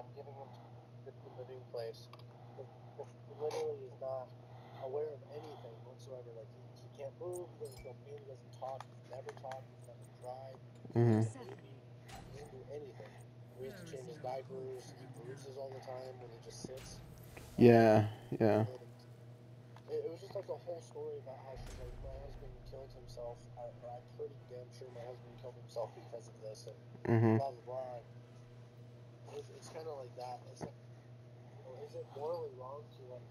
I'm giving him the new place. He literally is not aware of anything whatsoever. Like he can't move. He doesn't feel pain. He doesn't talk. He's never talked. He's never cried. He Mm-hmm. doesn't hate me. He doesn't do anything. We have to change his diapers. He bruises all the time when he just sits. Yeah, yeah. And it was just like a whole story about how she's like, my husband killed himself, or I'm pretty damn sure my husband killed himself because of this, and Mm-hmm. blah blah blah. It's kind of like that. It's like, is it morally wrong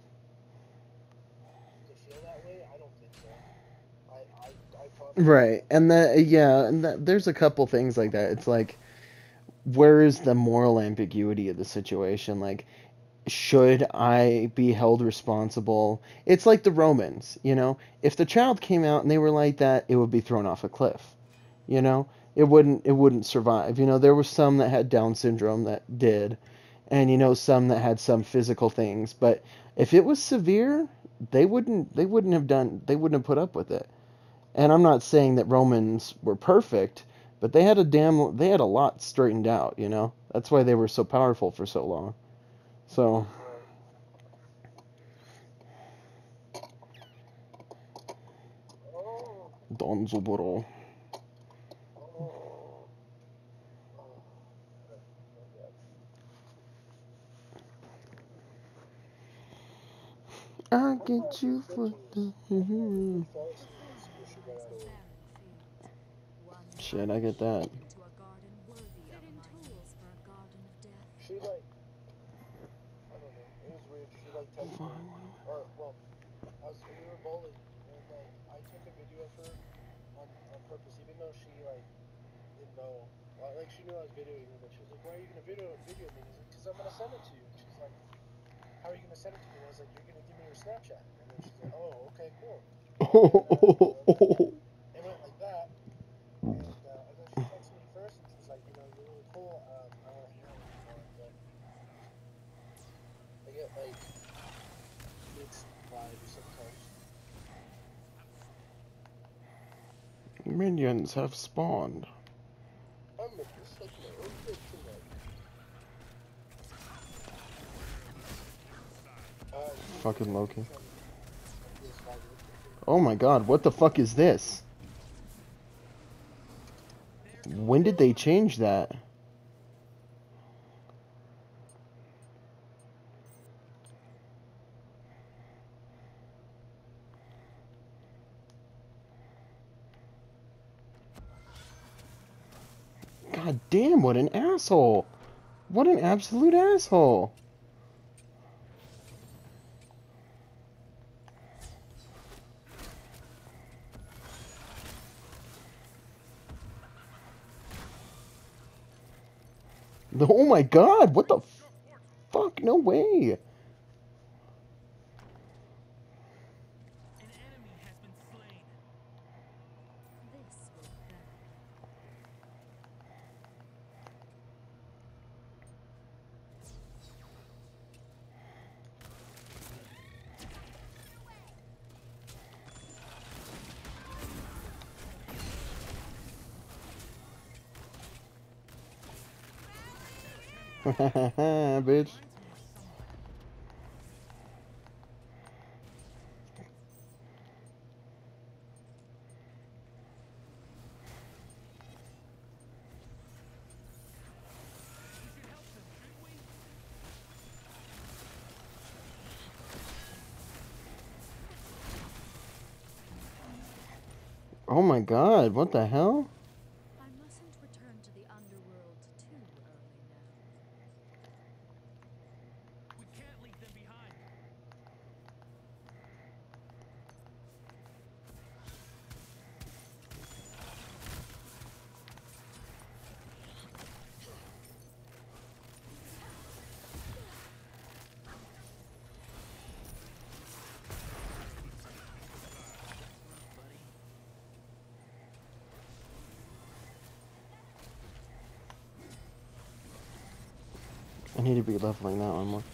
to feel that way? I don't think so. I constantly Right, think, and that yeah, and there's a couple things like that. It's like, where is the moral ambiguity of the situation? Like, should I be held responsible? It's like the Romans, you know. If the child came out and they were like that, it would be thrown off a cliff. You know, it wouldn't survive. You know, there were some that had Down syndrome that did, and you know some that had some physical things. But if it was severe, they wouldn't have put up with it. And I'm not saying that Romans were perfect, but they had a lot straightened out. You know, that's why they were so powerful for so long. So right. Oh, Donzuburo. oh, oh, my God. I What get about the you for scriptures? the. He fell asleep and squished right out of the way. Shit, I get that. She like, I don't know. It was weird. She like texted me, or well, we were bowling, and like I took a video of her on purpose, even though she like didn't know. Like she knew I was videoing her, but she was like, "Why are you gonna video me?" And I was like, "Cause I'm gonna send it to you." And she's like, "How are you gonna send it to me?" And I was like, "You're gonna give me your Snapchat." And then she's like, "Oh, okay, cool." And then it went like that, and then she texted me first, and she's like, "You're really cool. I want to hang out with you more." But I get like mixed vibes sometimes. Minions have spawned. I'm gonna suck my own dick tonight. Fucking Usually Loki. catch on PS5 real quick. Oh my god, what the fuck is this? When did they change that? God damn, what an asshole. What an absolute asshole. Oh my god, what the fuck? No way. Bitch. Oh my god, what the hell? I need to be leveling that one more.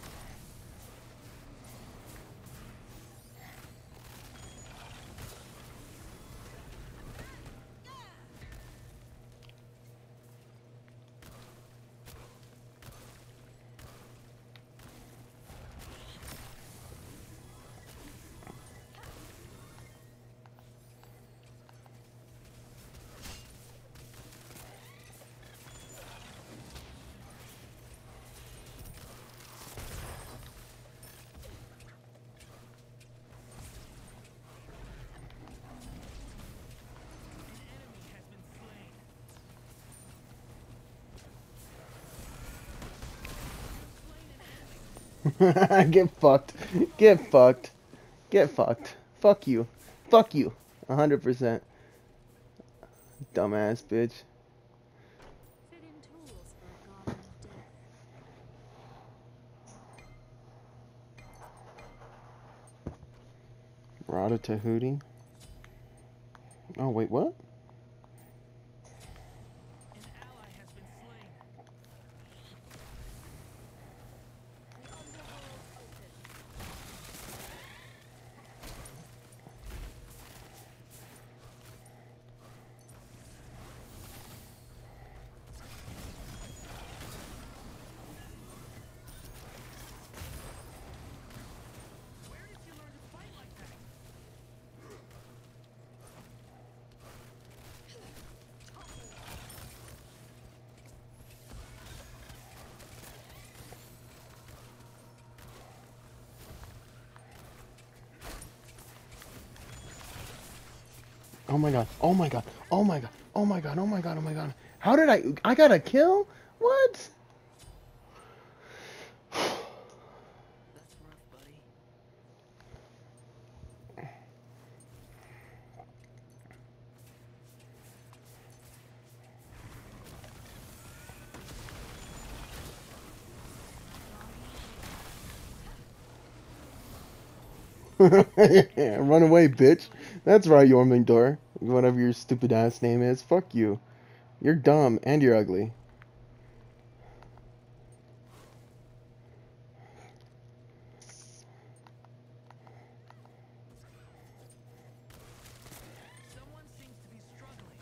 Get fucked. Get fucked. Get fucked. Fuck you. Fuck you. 100%. Dumbass bitch. Fit-in tools for a garden of death. Rada Tahuti. Oh, wait, what? An ally has been slain. The underworld open. Where did you learn to fight like that? Oh my god. Oh my god. Oh my god. Oh my god. Oh my god. Oh my god. How did I got a kill? What? That's rough, buddy. Run away, bitch. That's right, Yormingdor. Whatever your stupid ass name is. Fuck you. You're dumb and you're ugly. Someone seems to be struggling.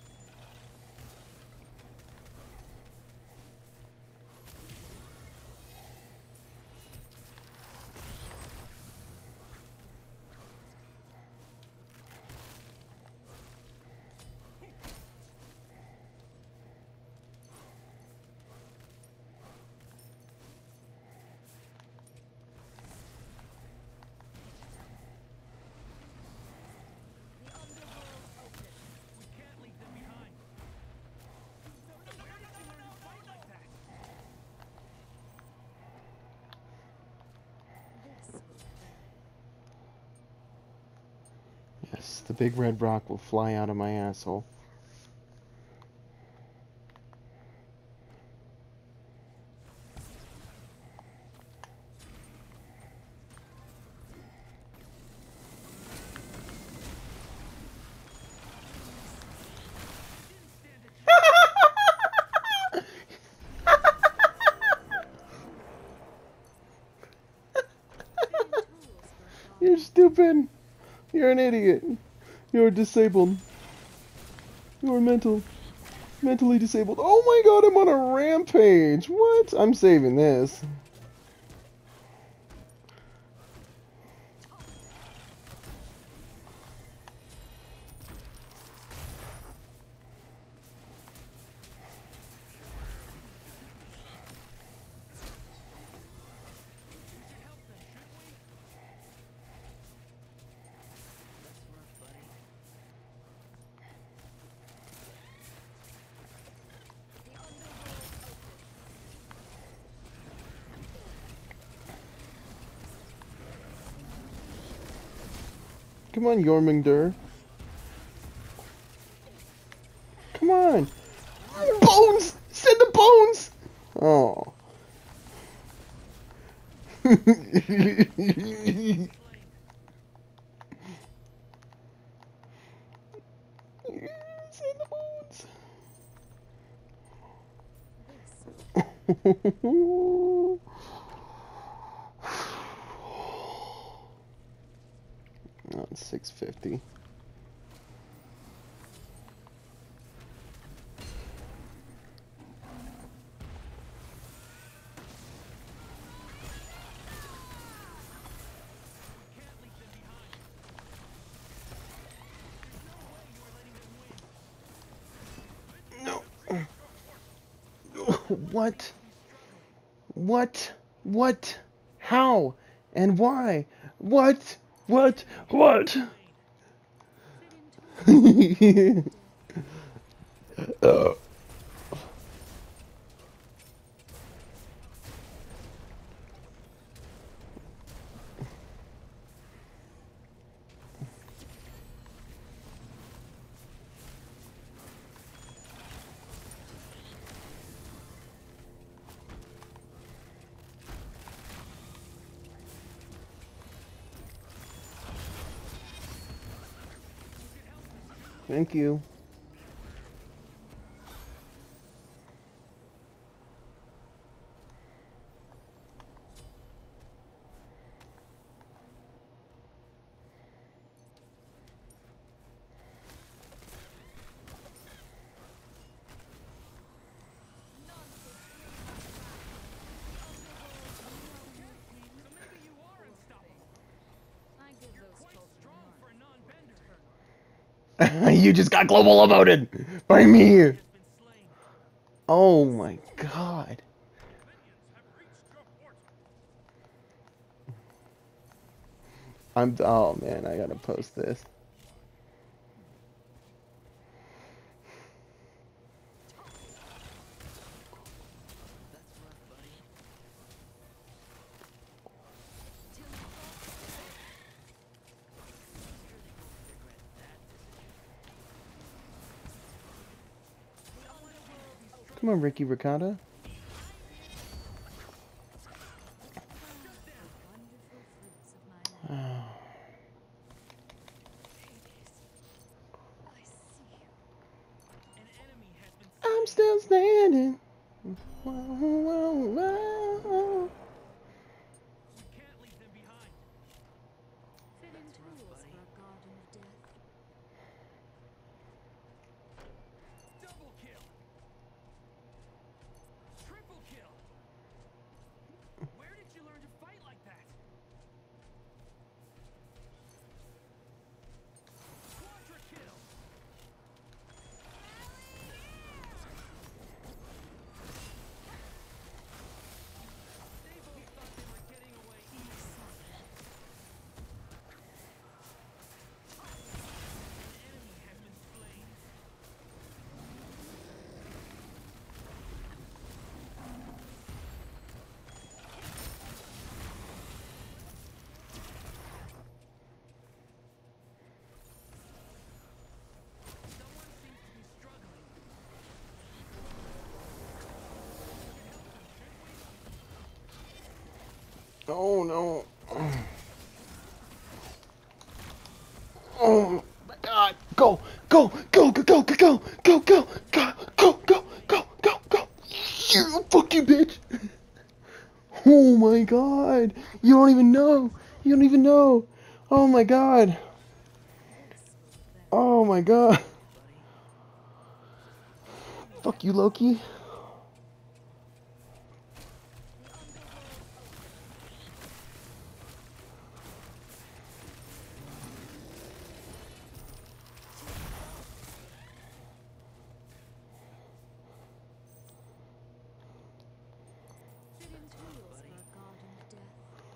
The underworld open. We can't leave them behind. Where did you learn to fight like that? This will fail. Yes, the big red rock will fly out of my asshole. Fit-in tools for a You're garden. stupid. You're an idiot. You're disabled. You're mentally disabled. Oh my god, I'm on a rampage. What? I'm saving this. We should help them, shouldn't we? That's rough, buddy. The underworld open. Come on, Yormingdur. Come on. Bones! Send the bones! Oh. Slain. Send the bones. This will Oh, it's 650. We can't leave them behind. There's no way you're letting them win. No. What? What? What? How? And why? What? What? What? fit-in tools for a garden of death. Thank you. I give those children You just got global emoted by me. Oh my god. Oh man, I gotta post this. Come on, Ricky Ricotta. wonderful fruits of my Oh, land. I see you. I'm still standing. Whoa, whoa, whoa. Fitting tools for a garden of death. Oh no. Oh my god. Go, go, go, go, go, go, go, go, go, go, go, go, go, go, go. You fuck you, bitch. Oh my god. You don't even know. You don't even know. Oh my god. Oh my god. Fuck you, Loki. Fitting tools for a garden of death.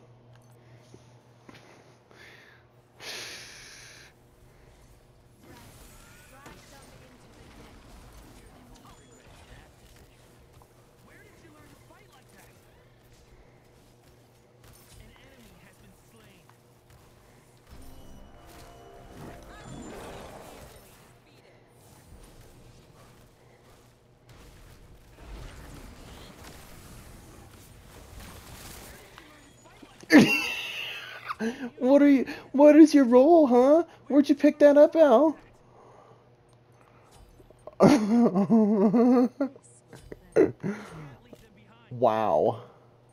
What are you? What is your role, huh? Where'd you pick that up, Al? Wow.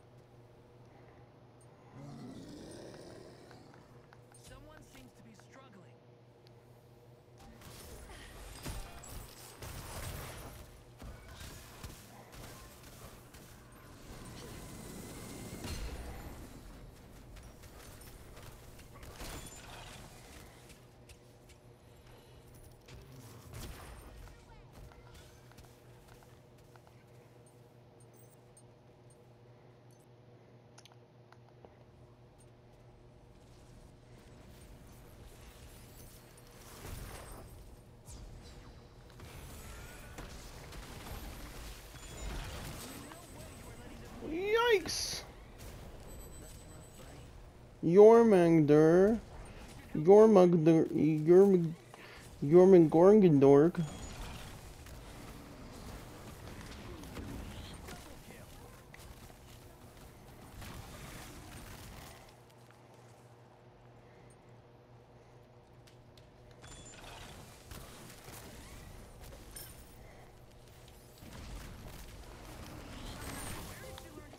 Yikes! Jormungandr. Jormungandorg.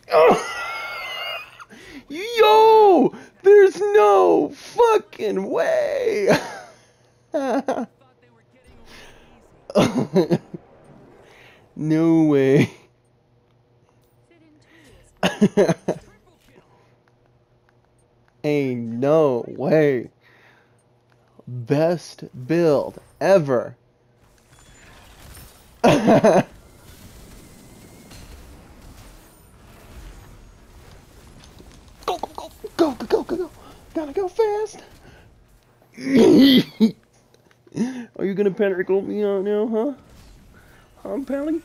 Yo! There's no fucking way! No way. Fit in tools. Ain't no way. Best build ever. Go, go, go, go, go, go, go, go. Gotta go fast. Are you gonna panic me out now, huh? I'm Pally?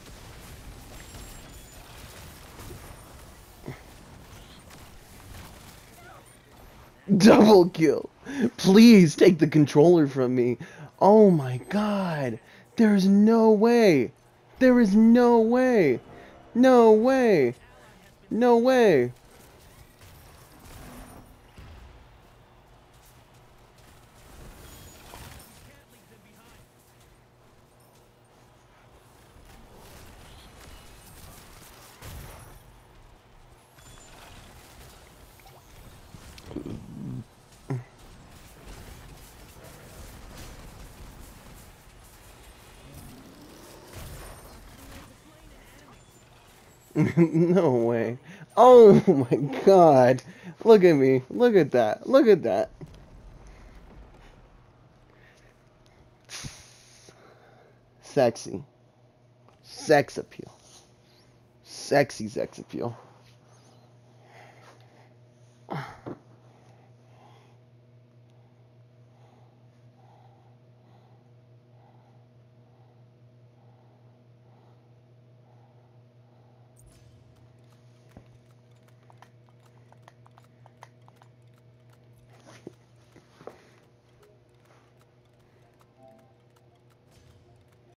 Double kill. Please take the controller from me. Oh my god. There's no way. There is no way. No way. No way. No way. Oh my god. Look at me. Look at that. Look at that. Sexy. Sex appeal. Sexy sex appeal.